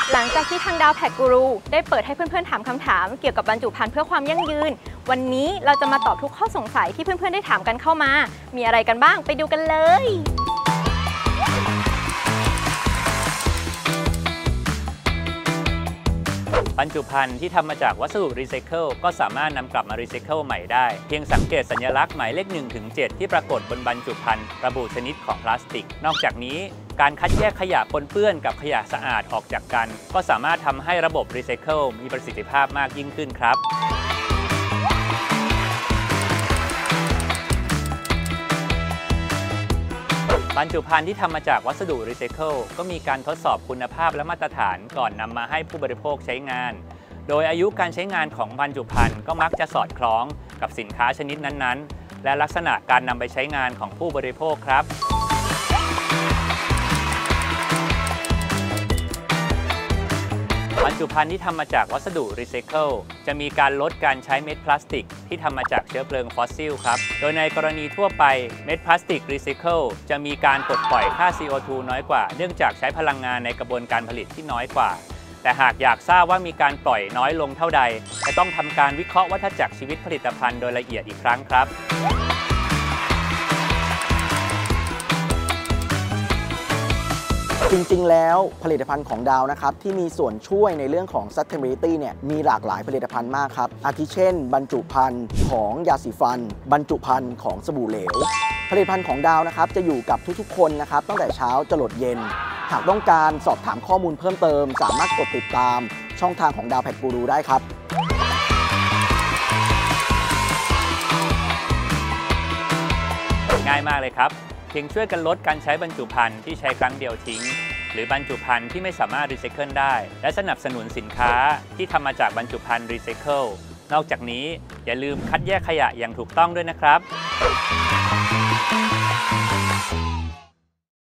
หลังจากที่ทางดาวแพคกูรูได้เปิดให้เพื่อนๆถามคำถามเกี่ยวกับบรรจุภัณฑ์เพื่อความยั่งยืนวันนี้เราจะมาตอบทุกข้อสงสัยที่เพื่อนๆได้ถามกันเข้ามามีอะไรกันบ้างไปดูกันเลยบรรจุภัณฑ์ที่ทำมาจากวัสดุรีไซเคิลก็สามารถนำกลับมารีไซเคิลใหม่ได้เพียงสังเกตสัญลักษณ์หมายเลข 1-7 ที่ปรากฏบนบรรจุภัณฑ์ระบุชนิดของพลาสติกนอกจากนี้การคัดแยกขยะปนเปื้อนกับขยะสะอาดออกจากกันก็สามารถทำให้ระบบรีไซเคิลมีประสิทธิภาพมากยิ่งขึ้นครับบรรจุภัณฑ์ที่ทำมาจากวัสดุรีไซเคิลก็มีการทดสอบคุณภาพและมาตรฐานก่อนนำมาให้ผู้บริโภคใช้งานโดยอายุการใช้งานของบรรจุภัณฑ์ก็มักจะสอดคล้องกับสินค้าชนิดนั้นๆและลักษณะการนำไปใช้งานของผู้บริโภคครับบรรจุภัณฑ์ที่ทำมาจากวัสดุรีไซเคิลจะมีการลดการใช้เม็ดพลาสติกที่ทำมาจากเชื้อเพลิงฟอสซิลครับโดยในกรณีทั่วไปเม็ดพลาสติกรีไซเคิลจะมีการปลดปล่อยค่า CO2 น้อยกว่าเนื่องจากใช้พลังงานในกระบวนการผลิตที่น้อยกว่าแต่หากอยากทราบว่ามีการปล่อยน้อยลงเท่าใดจะต้องทำการวิเคราะห์วัฏจักรชีวิตผลิตภัณฑ์โดยละเอียดอีกครั้งครับจริงๆแล้วผลิตภัณฑ์ของดาวนะครับที่มีส่วนช่วยในเรื่องของ sustainability เนี่ยมีหลากหลายผลิตภัณฑ์มากครับอาทิเช่นบรรจุภัณฑ์ของยาสีฟันบรรจุภัณฑ์ของสบู่เหลวผลิตภัณฑ์ของดาวนะครับจะอยู่กับทุกๆคนนะครับตั้งแต่เช้าจรดเย็นหากต้องการสอบถามข้อมูลเพิ่มเติมสามารถกดติดตามช่องทางของดาวแพคกูรูได้ครับง่ายมากเลยครับเพียงช่วยกันลดการใช้บรรจุภัณฑ์ที่ใช้ครั้งเดียวทิ้งหรือบรรจุภัณฑ์ที่ไม่สามารถรีไซเคิลได้และสนับสนุนสินค้าที่ทำมาจากบรรจุภัณฑ์รีไซเคิลนอกจากนี้อย่าลืมคัดแยกขยะอย่างถูกต้องด้วยนะครับ